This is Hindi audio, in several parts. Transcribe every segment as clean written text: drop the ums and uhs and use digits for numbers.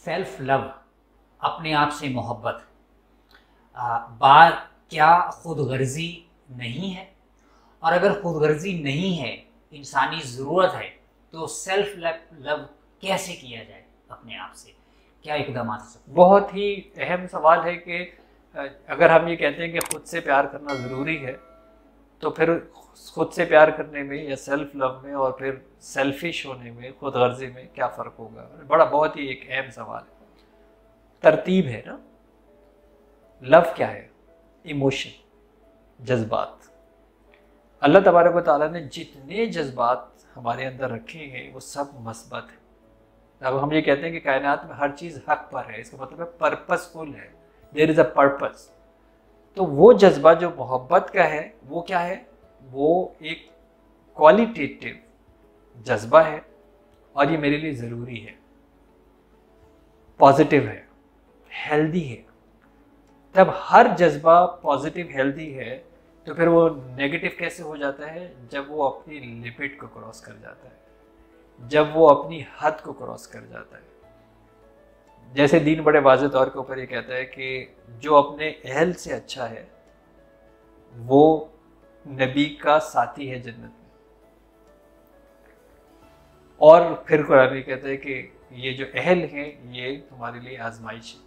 सेल्फ लव, अपने आप से मोहब्बत, बात क्या खुदगर्जी नहीं है? और अगर खुदगर्जी नहीं है, इंसानी ज़रूरत है, तो सेल्फ लव कैसे किया जाए अपने आप से? क्या इकदाम हो सकते हैं? बहुत ही अहम सवाल है कि अगर हम ये कहते हैं कि खुद से प्यार करना ज़रूरी है, तो फिर खुद से प्यार करने में या सेल्फ लव में और फिर सेल्फिश होने में, खुदगर्जी में क्या फ़र्क होगा? बड़ा बहुत ही एक अहम सवाल है। तरतीब है ना। लव क्या है? इमोशन, जज्बात। अल्लाह तबारक व तआला ने जितने जज्बात हमारे अंदर रखे हैं वो सब मस्बत है। अब हम ये कहते हैं कि कायनात में हर चीज़ हक पर है, इसका मतलब है पर्पसफुल है, देयर इज़ अ पर्पस। तो वो जज्बा जो मोहब्बत का है वो क्या है? वो एक क्वालिटेटिव जज्बा है और ये मेरे लिए ज़रूरी है, पॉजिटिव है, हेल्दी है। तब हर जज्बा पॉजिटिव हेल्दी है, तो फिर वो नेगेटिव कैसे हो जाता है? जब वो अपनी लिमिट को क्रॉस कर जाता है, जब वो अपनी हद को क्रॉस कर जाता है। जैसे दीन बड़े वाज़ेह तौर के ऊपर ये कहता है कि जो अपने अहल से अच्छा है वो नबी का साथी है जन्नत में। और फिर कुरान ये कहता है कि ये जो अहल है ये तुम्हारे लिए आजमाइश है।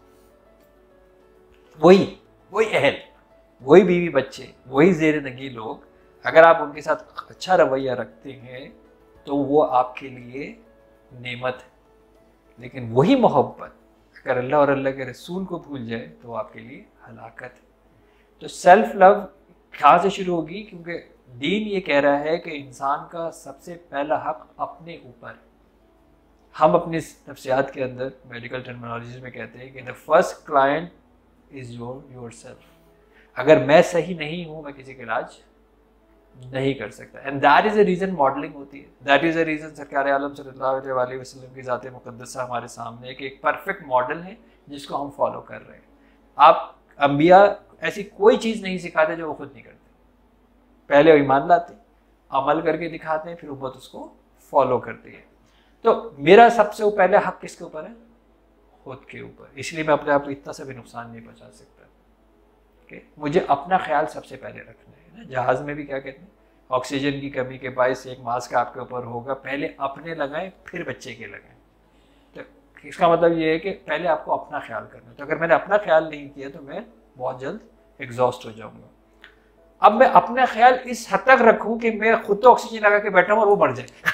वही अहल, वही बीवी बच्चे, वही जेर नगी लोग, अगर आप उनके साथ अच्छा रवैया रखते हैं तो वो आपके लिए नेमत है। लेकिन वही मोहब्बत अगर अल्लाह और अल्लाह के रसूल को भूल जाए तो आपके लिए हलाकत है। तो सेल्फ लव कहाँ से शुरू होगी? क्योंकि दीन ये कह रहा है कि इंसान का सबसे पहला हक अपने ऊपर है। हम अपनी नफ्सियात के अंदर मेडिकल टर्मिनोलॉजी में कहते हैं कि the first client is yourself. अगर मैं सही नहीं हूँ, मैं किसी का इलाज नहीं कर सकता। And that is a reason modelling होती है। दैट इज़ अ रीज़न सरकार आलम सल्लल्लाहु अलैहि वसल्लम की ज़ात मुक़द्दसा हमारे सामने कि एक परफेक्ट मॉडल है जिसको हम फॉलो कर रहे हैं। आप अंबिया ऐसी कोई चीज़ नहीं सिखाते जो वो खुद नहीं करते। पहले वो ईमान लाते, अमल करके दिखाते हैं, फिर उम्मत उसको फॉलो करती है। तो मेरा सबसे पहले हक किसके ऊपर है? खुद के ऊपर। इसलिए मैं अपने आप को इतना सा भी नुकसान नहीं पहुंचा सकता कि मुझे अपना ख्याल सबसे पहले रखना है ना। जहाज़ में भी क्या कहते हैं, ऑक्सीजन की कमी के बायस एक मास्क आपके ऊपर होगा, पहले अपने लगाएं फिर बच्चे के लगाएं। तो इसका मतलब ये है कि पहले आपको अपना ख्याल करना है। तो अगर मैंने अपना ख्याल नहीं किया तो मैं बहुत जल्द एग्जॉस्ट हो जाऊंगा। अब मैं अपना ख्याल इस हद तक रखूं कि मैं खुद तो ऑक्सीजन लगा के बैठा हूं और वो मर जाए।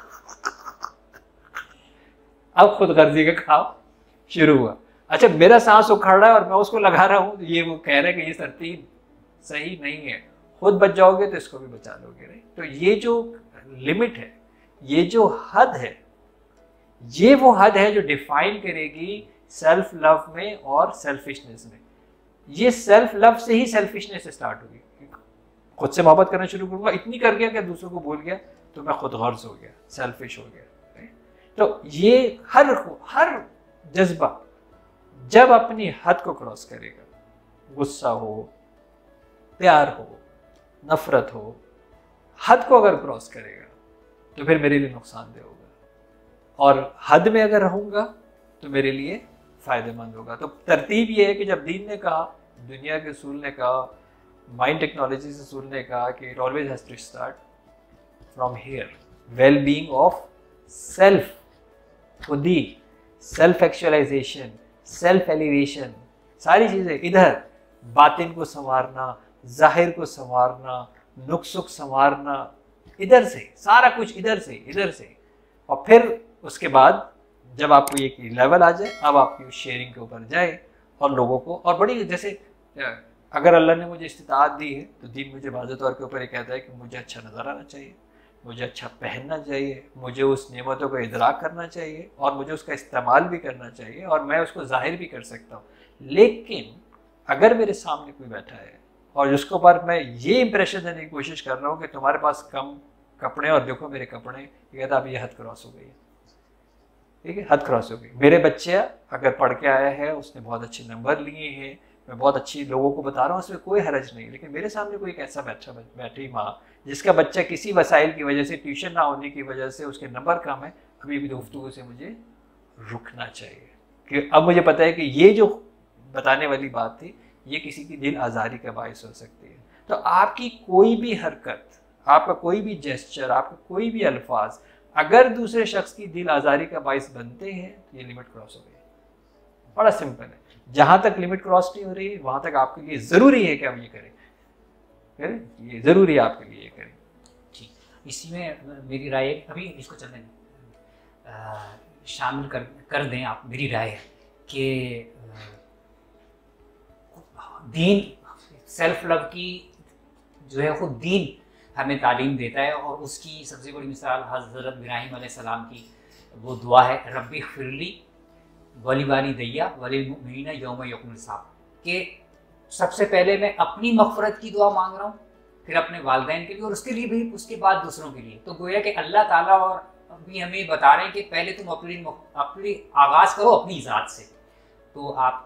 अब खुदगर्जी का काम शुरू हुआ। अच्छा, मेरा सांस उखड़ रहा है और मैं उसको लगा रहा हूं, ये वो कह रहे हैं कि ये तरतीब सही नहीं है। खुद बच जाओगे तो इसको भी बचा लोगे। नहीं तो ये जो लिमिट है, ये जो हद है, ये वो हद है जो डिफाइन करेगी सेल्फ लव में और सेल्फिशनेस में। ये सेल्फ लव से ही सेल्फिशनेस स्टार्ट होगी। खुद से मोहब्बत करना शुरू करूंगा, इतनी कर गया कि दूसरों को भूल गया तो मैं खुदगर्ज हो गया, सेल्फिश हो गया। तो ये हर जज्बा जब अपनी हद को क्रॉस करेगा, गुस्सा हो, प्यार हो, नफरत हो, हद को अगर क्रॉस करेगा तो फिर मेरे लिए नुकसानदेह होगा। और हद में अगर रहूंगा तो मेरे लिए फायदेमंद होगा। तो तरतीब ये है कि जब दीन ने कहा, दुनिया के उसूल ने कहा, माइंड टेक्नोलॉजी से उसूल ने कहा कि it always has to start from here, well being of self, खुदी, सेल्फ एक्चुअलाइजेशन, सेल्फ एलिवेशन, सारी चीज़ें इधर, बातिन को संवारना, जाहिर को संवारना, नुक्स संवारना, इधर से सारा कुछ, इधर से। और फिर उसके बाद जब आपको एक लेवल आ जाए, अब आपकी शेयरिंग के ऊपर जाए और लोगों को, और बड़ी जैसे अगर अल्लाह ने मुझे इस्तिताअत दी है तो दीन मुझे वाज़ेह तौर के ऊपर ये कहता है कि मुझे अच्छा नज़र आना चाहिए, मुझे अच्छा पहनना चाहिए, मुझे उस नेमतों को इदराक करना चाहिए और मुझे उसका इस्तेमाल भी करना चाहिए और मैं उसको जाहिर भी कर सकता हूँ। लेकिन अगर मेरे सामने कोई बैठा है और जिसको पर मैं ये इंप्रेशन देने की कोशिश कर रहा हूँ कि तुम्हारे पास कम कपड़े और देखो मेरे कपड़े, ये कहता अब ये हद क्रॉस हो गई है। ठीक है, हद क्रॉस हो गई। मेरे बच्चे अगर पढ़ के आया है, उसने बहुत अच्छे नंबर लिए हैं, मैं बहुत अच्छी लोगों को बता रहा हूँ, उसमें कोई हरज नहीं। लेकिन मेरे सामने कोई एक ऐसा बैठी माँ जिसका बच्चा किसी वसाइल की वजह से, ट्यूशन ना होने की वजह से उसके नंबर कम है, अभी भी गुफ्तगू से मुझे रुकना चाहिए। कि अब मुझे पता है कि ये जो बताने वाली बात थी ये किसी की दिल आज़ारी का बायस हो सकती है। तो आपकी कोई भी हरकत, आपका कोई भी जेस्चर, आपका कोई भी अल्फाज अगर दूसरे शख्स की दिल आज़ारी का बायस बनते हैं तो ये लिमिट क्रॉस हो गई। बड़ा सिंपल है, जहाँ तक लिमिट क्रॉस नहीं हो रही है वहाँ तक आपके लिए ज़रूरी है कि हम ये करें, ये ज़रूरी है आपके लिए ये करें। ठीक, इसी में मेरी राय है, अभी इसको चलने शामिल कर दें आप। मेरी राय है कि दीन, सेल्फ लव की जो है खुद दीन हमें तालीम देता है, और उसकी सबसे बड़ी मिसाल हज़रत इब्राहीम अलैहिस्सलाम की वो दुआ है, रब्बी ग़फ़िरली वली वालिदैया वलिल मुमिनीना यौम यक़ूमुल हिसाब, कि सबसे पहले मैं अपनी मग़फ़िरत की दुआ मांग रहा हूँ, फिर अपने वालिदैन के लिए, और उसके लिए भी, उसके बाद दूसरों के लिए। तो गोया कि अल्लाह ताला और अभी हमें बता रहे हैं कि पहले तुम अपनी आगाज़ करो अपनी ज़ात से। तो आप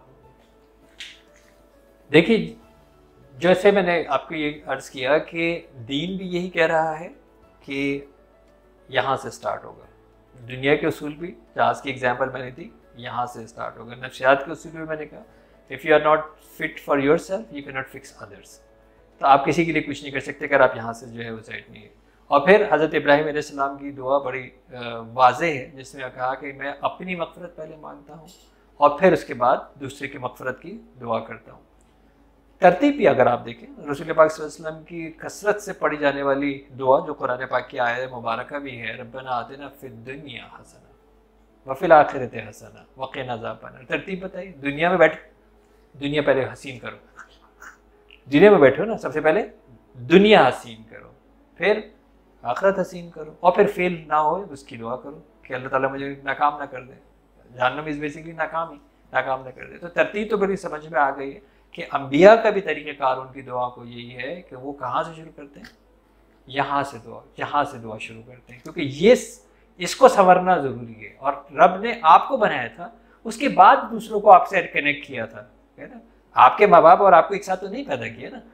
देखिए, जैसे मैंने आपको ये अर्ज़ किया कि दीन भी यही कह रहा है कि यहाँ से स्टार्ट होगा। दुनिया के उसूल भी, जहाज़ की एग्जांपल मैंने दी, यहाँ से स्टार्ट होगा। नफ्सियात के उसूल भी मैंने कहा, if you are not fit for yourself you can not fix others. तो आप किसी के लिए कुछ नहीं कर सकते अगर आप यहाँ से जो है वो साइड नहीं है। और फिर हज़रत इब्राहीम अलैहिस्सलाम की दुआ बड़ी वाज़ेह है, जिसमें कहा कि मैं अपनी मग़फ़िरत पहले मांगता हूँ और फिर उसके बाद दूसरे की मग़फ़िरत की दुआ करता हूँ। तरतीब भी अगर आप देखें, रसूल पाक सल्लल्लाहु अलैहि वसल्लम की कसरत से पढ़ी जाने वाली दुआ जो कुरान पाक की आयत मुबारक भी है, रब्बना आतिना फिद दुनिया हसना व फिल आखिरति हसना व क़िना अज़ाबन्नार। तरतीब बताइए, दुनिया में बैठ, दुनिया पहले हसीन करो, दुनिया में बैठो ना, सबसे पहले दुनिया हसीन करो, फिर आखिरत हसीन करो, और फिर फेल ना हो उसकी दुआ करो कि अल्लाह ताला मुझे नाकाम ना कर दे। जहन्नम इज़ बेसिकली नाकाम ना कर दे। तो तरतीब तो बड़ी समझ में आ गई है कि अम्बिया का भी तरीक़ेकार उनकी दुआ को यही है कि वो कहाँ से शुरू करते हैं, यहाँ से दुआ शुरू करते हैं, क्योंकि ये इसको संवरना ज़रूरी है। और रब ने आपको बनाया था, उसके बाद दूसरों को आपसे कनेक्ट किया था, है ना। आपके माँ बाप और आपको एक साथ तो नहीं पैदा किया ना,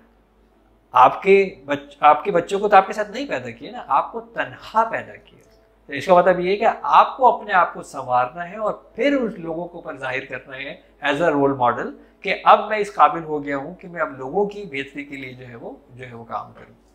आपके बच्चों को तो आपके साथ नहीं पैदा किया ना, आपको तन्हा पैदा किया। तो इसका मतलब ये है कि आपको अपने आप को संवारना है और फिर उस लोगों को पर जाहिर करना है एज अ रोल मॉडल कि अब मैं इस काबिल हो गया हूँ कि मैं अब लोगों की बेहतरी के लिए जो है वो काम करूँ।